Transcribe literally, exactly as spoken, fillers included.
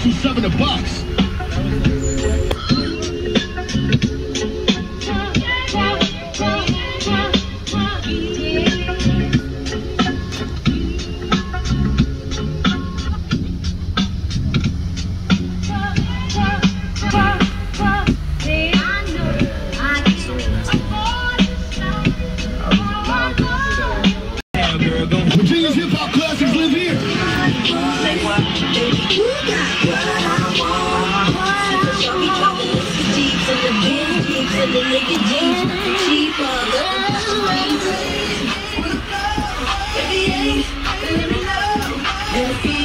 two seven a bucks. Virginia's hip hop classics live here. Baby, let me know.